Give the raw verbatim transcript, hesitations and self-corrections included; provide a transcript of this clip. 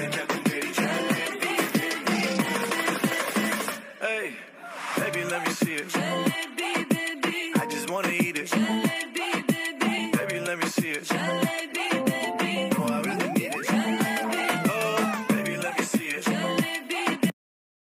Hey, baby, let me see it. I just wanna eat it. Baby, let me see it.